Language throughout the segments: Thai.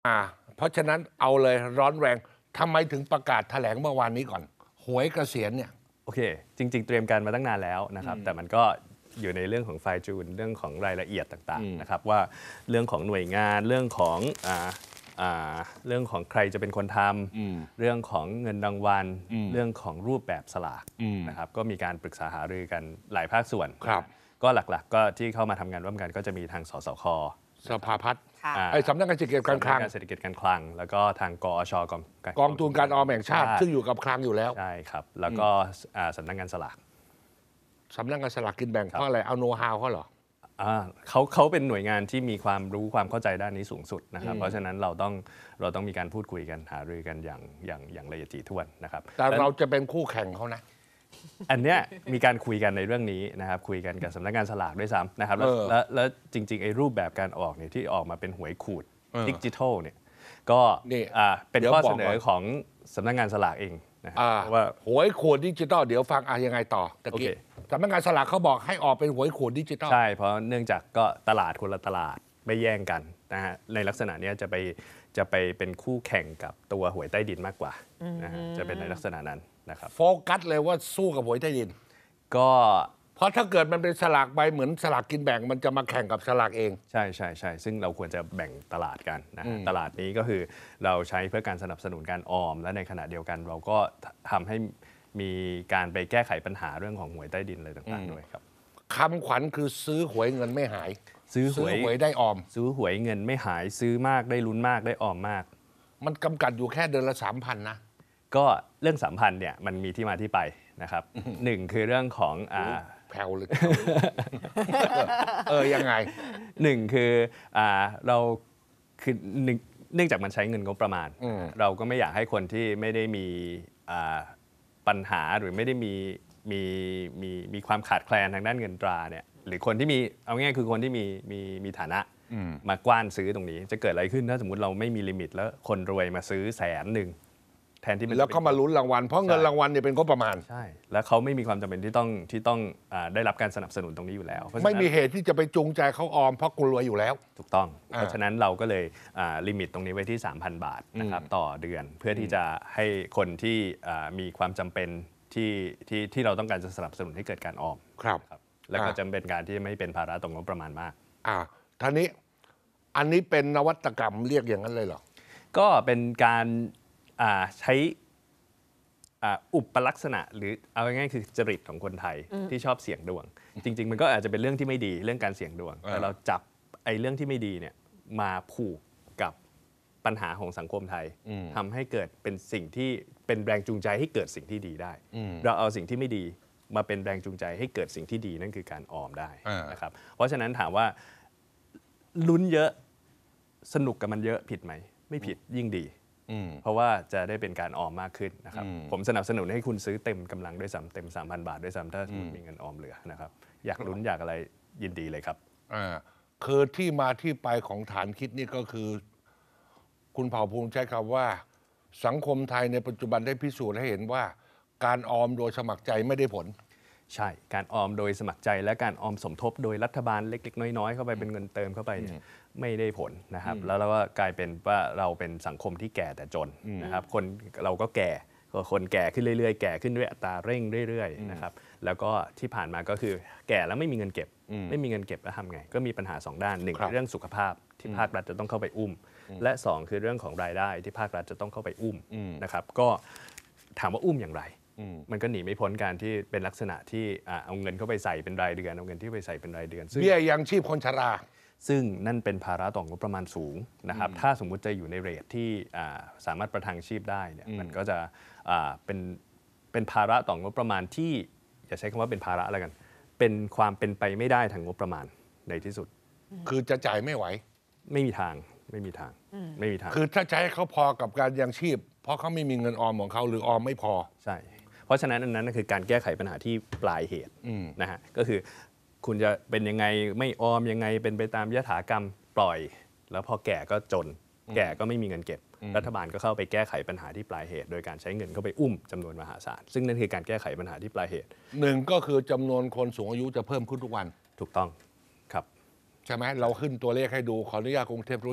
เพราะฉะนั้นเอาเลยร้อนแรงทำไมถึงประกาศแถลงเมื่อวานนี้ก่อนหวยเกษียณเนี่ยโอเคจริงๆเตรียมการมาตั้งนานแล้วนะครับแต่มันก็อยู่ในเรื่องของไฟจูนเรื่องของรายละเอียดต่างๆนะครับว่าเรื่องของหน่วยงานเรื่องของเรื่องของใครจะเป็นคนทำเรื่องของเงินรางวัลเรื่องของรูปแบบสลากนะครับก็มีการปรึกษาหารือกันหลายภาคส่วนก็หลักๆก็ที่เข้ามาทำงานร่วมกันก็จะมีทางสสค. สภาพัฒน์สำนักงานเศรษฐกิจการคลังเศรษฐกิจการคลังแล้วก็ทางกอชกองทุนการออมแห่งชาติซึ่งอยู่กับคลังอยู่แล้วใช่ครับแล้วก็สำนักงานสลากกินแบ่งเพราะอะไรเอาโน้ตฮาวเขาเหรอเขาเป็นหน่วยงานที่มีความรู้ความเข้าใจด้านนี้สูงสุดนะครับเพราะฉะนั้นเราต้องมีการพูดคุยกันหารือกันอย่างละเอียดถี่ถ้วนนะครับแต่เราจะเป็นคู่แข่งเขานะอันเนี้ยมีการคุยกันในเรื่องนี้นะครับคุยกันกับสำนักงานสลากด้วยซ้ำนะครับแล้วจริงๆไอ้รูปแบบการออกเนี่ยที่ออกมาเป็นหวยขูดดิจิทัลเนี่ยก็เป็นข้อเสนอของสำนักงานสลากเองนะว่าหวยขูดดิจิทัลเดี๋ยวฟังยังไงต่อตะกี้สำนักงานสลากเขาบอกให้ออกเป็นหวยขูดดิจิทัลใช่เพราะเนื่องจากก็ตลาดคนละตลาดไม่แย่งกันนะฮะในลักษณะนี้จะไปเป็นคู่แข่งกับตัวหวยใต้ดินมากกว่านะฮะจะเป็นในลักษณะนั้นนะครับโฟกัสเลยว่าสู้กับหวยใต้ดินก็เพราะถ้าเกิดมันเป็นสลากใบเหมือนสลากกินแบ่งมันจะมาแข่งกับสลากเองใช่ซึ่งเราควรจะแบ่งตลาดกันนะตลาดนี้ก็คือเราใช้เพื่อการสนับสนุนการออมและในขณะเดียวกันเราก็ทำให้มีการไปแก้ไขปัญหาเรื่องของหวยใต้ดินอะไรต่างๆด้วยครับคำขวัญคือซื้อหวยเงินไม่หายซื้อหวยได้ออมซื้อหวยเงินไม่หายซื้อมากได้ลุ้นมากได้ออมมากมันกำกัดอยู่แค่เดือนละ 3,000 นะก็เรื่อง3,000เนี่ยมันมีที่มาที่ไปนะครับหนึ่งคือเรื่องของแผ่วเลยยังไงหนึ่งคือเราคือเนื่องจากมันใช้เงินงบประมาณเราก็ไม่อยากให้คนที่ไม่ได้มีปัญหาหรือไม่ได้มีความขาดแคลนทางด้านเงินตราเนี่ยหรือคนที่มีเอาง่ายๆคือคนที่มีฐานะมากว้านซื้อตรงนี้จะเกิดอะไรขึ้นถ้าสมมติเราไม่มีลิมิตแล้วคนรวยมาซื้อ100,000แทนที่แล้วเขามาลุ้นรางวัลเพราะเงินรางวัลเนี่ยเป็นงบประมาณใช่แล้วเขาไม่มีความจำเป็นที่ต้องได้รับการสนับสนุนตรงนี้อยู่แล้วไม่มีเหตุที่จะไปจูงใจเขาออมเพราะกูรวยอยู่แล้วถูกต้องเพราะฉะนั้นเราก็เลยลิมิตตรงนี้ไว้ที่ 3,000 บาทนะครับต่อเดือนเพื่อที่จะให้คนที่มีความจำเป็นที่เราต้องการจะสนับสนุนให้เกิดการออมครับแล้วก็จำเป็นการที่ไม่เป็นภาระต่องบประมาณมากท่านี้อันนี้เป็นนวัตกรรมเรียกอย่างนั้นเลยเหรอก็เป็นการใช้อุปลักษณะหรือเอาง่ายๆคือจริตของคนไทยที่ชอบเสี่ยงดวงจริงๆมันก็อาจจะเป็นเรื่องที่ไม่ดีเรื่องการเสี่ยงดวงแต่เราจับไอ้เรื่องที่ไม่ดีเนี่ยมาผูกกับปัญหาของสังคมไทยทำให้เกิดเป็นสิ่งที่เป็นแรงจูงใจให้เกิดสิ่งที่ดีได้เราเอาสิ่งที่ไม่ดีมาเป็นแรงจูงใจให้เกิดสิ่งที่ดีนั่นคือการออมได้นะครับเพราะฉะนั้นถามว่าลุ้นเยอะสนุกกับมันเยอะผิดไหมไม่ผิดยิ่งดีเพราะว่าจะได้เป็นการออมมากขึ้นนะครับผมสนับสนุนให้คุณซื้อเต็มกำลังด้วยซ้ำเต็ม 3,000 บาทด้วยซ้ำถ้าคุณมีเงินออมเหลือนะครับอยากลุ้นอยากอะไรยินดีเลยครับคือที่มาที่ไปของฐานคิดนี่ก็คือคุณเผ่าภูมิใช้คำว่าสังคมไทยในปัจจุบันได้พิสูจน์ให้เห็นว่าการออมโดยสมัครใจไม่ได้ผลใช่การออมโดยสมัครใจและการออมสมทบโดยรัฐบาลเล็กๆน้อยๆเข้าไปเป็นเงินเติมเข้าไปเนี่ยไม่ได้ผลนะครับแล้วเราก็กลายเป็นว่าเราเป็นสังคมที่แก่แต่จนนะครับคนเราก็แก่คนแก่ขึ้นเรื่อยๆแก่ขึ้นด้วยอัตราเร่งเรื่อยๆนะครับแล้วก็ที่ผ่านมาก็คือแก่แล้วไม่มีเงินเก็บไม่มีเงินเก็บแล้วทำไงก็มีปัญหา2ด้าน1เรื่องสุขภาพที่ภาครัฐจะต้องเข้าไปอุ้มและ2คือเรื่องของรายได้ที่ภาครัฐจะต้องเข้าไปอุ้มนะครับก็ถามว่าอุ้มอย่างไรมันก็หนีไม่พ้นการที่เป็นลักษณะที่เอาเงินเข้าไปใส่เป็นรายเดือนเอาเงินที่ไปใส่เป็นรายเดือนเบี้ยยังชีพคนชราซึ่งนั่นเป็นภาระต่องบประมาณสูงนะครับถ้าสมมุติจะอยู่ในเรทที่สามารถประทังชีพได้เนี่ยมันก็จะเป็นภาระต่องบประมาณที่อย่าใช้คำว่าเป็นภาระอะไรกันเป็นความเป็นไปไม่ได้ทางงบประมาณในที่สุดคือจะจ่ายไม่ไหวไม่มีทางคือถ้าใช้เขาพอกับการยังชีพเพราะเขาไม่มีเงินออมของเขาหรือออมไม่พอใช่เพราะฉะนั้นอันนั้นคือการแก้ไขปัญหาที่ปลายเหตุนะฮะก็คือคุณจะเป็นยังไงไม่ออมยังไงเป็นไปตามยถากรรมปล่อยแล้วพอแก่ก็จนแก่ก็ไม่มีเงินเก็บรัฐบาลก็เข้าไปแก้ไขปัญหาที่ปลายเหตุโดยการใช้เงินเข้าไปอุ้มจำนวนมหาศาลซึ่งนั่นคือการแก้ไขปัญหาที่ปลายเหตุ 1ก็คือจำนวนคนสูงอายุจะเพิ่มขึ้นทุกวันถูกต้องครับใช่ไหมเราขึ้นตัวเลขให้ดูขออนุญาตกรุงเทพธุรกิจ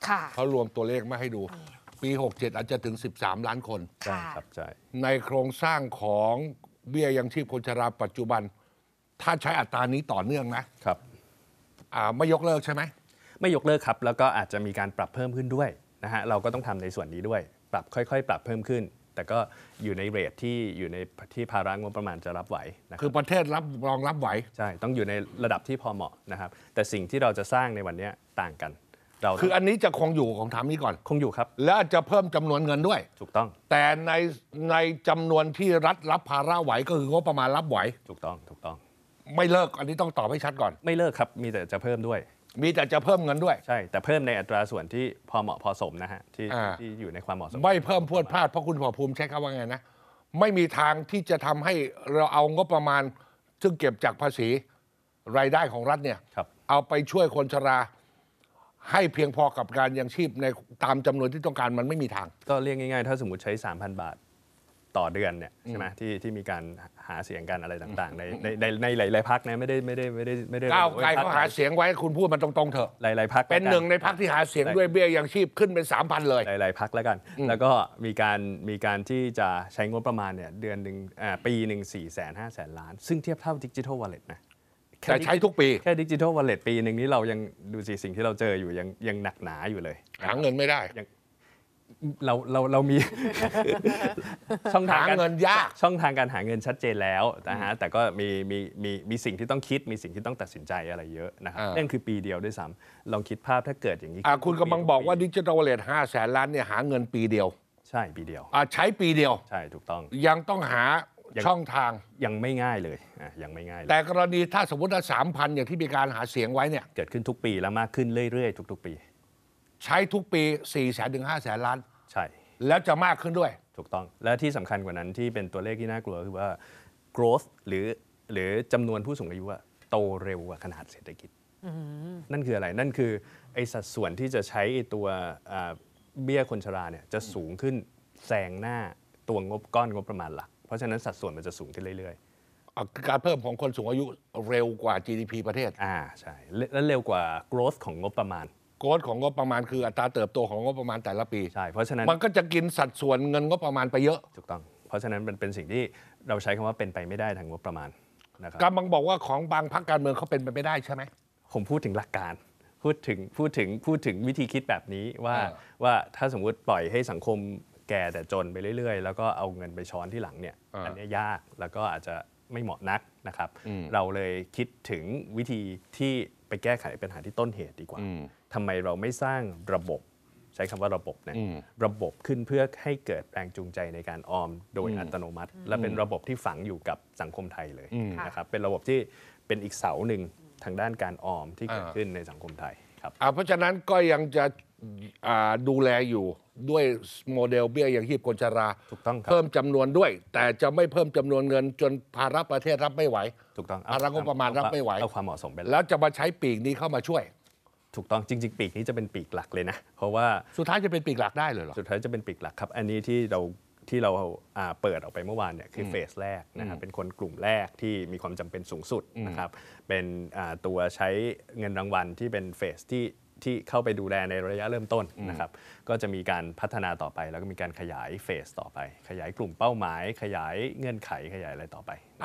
ค่ะเขารวมตัวเลขมาให้ดู ปี 67 อาจจะถึง 13 ล้านคนใช่ครับใช่ในโครงสร้างของเบี้ยยังชีพคนชราปัจจุบัน ถ้าใช้อัตรานี้ต่อเนื่องนะครับ ไม่ยกเลิกใช่ไหมไม่ยกเลิกครับแล้วก็อาจจะมีการปรับเพิ่มขึ้นด้วยนะฮะเราก็ต้องทำในส่วนนี้ด้วยปรับค่อยๆ ปรับเพิ่มขึ้น แต่ก็อยู่ในเรทที่อยู่ในที่ภาระงบประมาณจะรับไหวนะคคืรัอบ ประเทศรองรับไหวใช่ต้องอยู่ในระดับที่พอเหมาะนะครับแต่สิ่งที่เราจะสร้างในวันนี้ต่างกัน เราคืออันนี้จะคงอยู่ของถามนี้ก่อนคงอยู่ครับแล้วจะเพิ่มจำนวนเงินด้วยถูกต้องแต่ในจำนวนที่รัฐรับภาระไหวก็คืองบประมาณรับไหวถูกต้องถูกต้องไม่เลิกอันนี้ต้องตอบให้ชัดก่อนไม่เลิกครับมีแต่จะเพิ่มด้วยมีแต่จะเพิ่มเงินด้วยใช่แต่เพิ่มในอัตราส่วนที่พอเหมาะพอสมนะฮะที่อ่าที่อยู่ในความเหมาะสมไม่เพิ่มพรวดพลาดเพราะคุณภาคภูมิใช้คำว่าไงนะ ไม่มีทางที่จะทำให้เราเอางบประมาณ ซึ่งเก็บจากภาษีรายได้ของรัฐเนี่ยครับเอาไปช่วยคนชรา ให้เพียงพอกับการยังชีพในตามจำนวนที่ต้องการมันไม่มีทางก็เรียกง่ายๆ ถ้าสมมติใช้ 3,000 บาทต่อเดือนเนี่ยใช่ไหมที่มีการหาเสียงกันอะไรต่างๆ ในหลายๆพักนะไม่ได้ก้าวไกลพรรเขาคหาเสียงไว้คุณพูดมันตรงๆเถอะหลายๆพักเป็นหนึ่งในพรรคที่หาเสียงด้วยเบี้ยยังชีพขึ้นเป็น 3,000 เลยหลายๆพักแล้วกัน แล้วก็มีการที่จะใช้งบประมาณเนี่ยเดือนหนึ่งปีหนึ่ง450,000 ล้าน ซึ่งเทียบเท่าดิจิทัลวอลเล็ตนะแต่ใช้ทุกปีแค่ดิจิทัลวอลเล็ตปีหนึ่งนี้เรายังดูสิสิ่งที่เราเจออยู่ยังหนักหนาอยู่เลยหาเงินไม่ได้เรามี ช่องทางหาเงินยากช่องทางการหาเงินชัดเจนแล้วนะฮะแต่ก็มีสิ่งที่ต้องคิดมีสิ่งที่ต้องตัดสินใจอะไรเยอะนะครับนั่นคือปีเดียวด้วยซ้ำลองคิดภาพถ้าเกิดอย่างนี้คุณกำลังบอกว่าดิจิทัลวอลเล็ต500,000 ล้านเนี่ยหาเงินปีเดียวใช่ปีเดียวใช้ปีเดียวใช่ถูกต้องยังต้องหาช่องทางยังไม่ง่ายเลยยังไม่ง่ายเลยแต่กรณีถ้าสมมติว่า 3,000 อย่างที่มีการหาเสียงไว้เนี่ยเกิดขึ้นทุกปีแล้วมากขึ้นเรื่อยๆทุกๆปีใช้ทุกปี 400,000 ถึง 500,000 ล้านใช่แล้วจะมากขึ้นด้วยถูกต้องและที่สำคัญกว่านั้นที่เป็นตัวเลขที่น่ากลัวคือว่า growth หรือจำนวนผู้สูงอายุโตเร็วกว่าขนาดเศรษฐกิจนั่นคืออะไรนั่นคือไอ้สัดส่วนที่จะใช้ไอ้ตัวเบี้ยคนชราเนี่ยจะสูงขึ้นแซงหน้าตัวก้อนงบประมาณหลัก เพราะฉะนั้นสัดส่วนมันจะสูงขึ้นเรื่อยการเพิ่มของคนสูงอายุเร็วกว่า GDP ประเทศๆใช่และเร็วกว่า growth ของงบประมาณโกรธของงบประมาณคืออัตราเติบโตของงบประมาณแต่ละปีใช่เพราะฉะนั้นมันก็จะกินสัดส่วนเงินงบประมาณไปเยอะถูกต้องเพราะฉะนั้นมันเป็นสิ่งที่เราใช้คำว่าเป็นไปไม่ได้ทางงบประมาณนะครับกำลังบอกว่าของบางพรรคการเมืองเขาเป็นไปไม่ได้ใช่ไหมผมพูดถึงหลักการพูดถึงวิธีคิดแบบนี้ว่าถ้าสมมุติปล่อยให้สังคมแก่แต่จนไปเรื่อยๆ แล้วก็เอาเงินไปช้อนที่หลังเนี่ยอันนี้ยากแล้วก็อาจจะไม่เหมาะนักนะครับ เราเลยคิดถึงวิธีที่ไปแก้ไขปัญหาที่ต้นเหตุดีกว่าทำไมเราไม่สร้างระบบใช้คำว่าระบบนะระบบขึ้นเพื่อให้เกิดแรงจูงใจในการออมโดยอัตโนมัติ และเป็นระบบที่ฝังอยู่กับสังคมไทยเลยนะครับเป็นระบบที่เป็นอีกเสาหนึ่งทางด้านการออมที่เกิดขึ้นในสังคมไทยครับเพราะฉะนั้นก็ยังจะดูแลอยู่ด้วยโมเดลเบี้ยยังชีพคนชราถูกต้องครับเพิ่มจำนวนด้วย แต่จะไม่เพิ่มจำนวนเงินจนภาระประเทศรับไม่ไหวถูกต้องภาระงบประมาณรับไม่ไหวเอาความเหมาะสมเป็นหลักแล้วจะมาใช้ปีกนี้เข้ามาช่วยถูกต้องจริงๆ ปีกนี้จะเป็นปีกหลักเลยนะเพราะว่าสุดท้ายจะเป็นปีกหลักได้เลยเหรอสุดท้ายจะเป็นปีกหลักครับ อันนี้ที่เราเปิดออกไปเมื่อวานเนี่ยคือเฟสแรกนะครับเป็นคนกลุ่มแรกที่มีความจำเป็นสูงสุดนะครับเป็นตัวใช้เงินรางวัลที่เป็นเฟสที่เข้าไปดูแลในระยะเริ่มต้นนะครับก็จะมีการพัฒนาต่อไปแล้วก็มีการขยายเฟสต่อไป ขยายกลุ่มเป้าหมาย ขยายเงื่อนไขขยายอะไรต่อไป